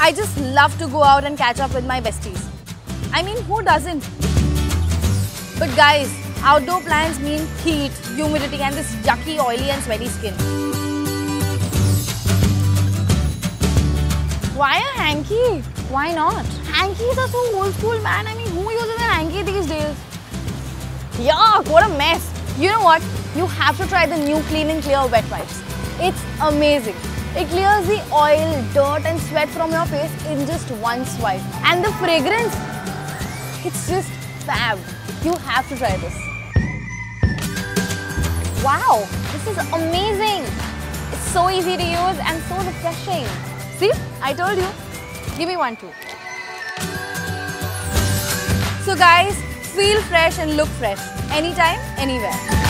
I just love to go out and catch up with my besties. I mean, who doesn't? But guys, outdoor plants mean heat, humidity and this yucky, oily and sweaty skin. Why a hanky? Why not? Hankies are so old school, man. I mean, who uses a hanky these days? Yuck, what a mess. You know what? You have to try the new Clean and Clear wet wipes. It's amazing. It clears the oil, dirt and sweat from your face in just one swipe. And the fragrance, it's just fab. You have to try this. Wow, this is amazing. It's so easy to use and so refreshing. See, I told you. Give me one too. So guys, feel fresh and look fresh. Anytime, anywhere.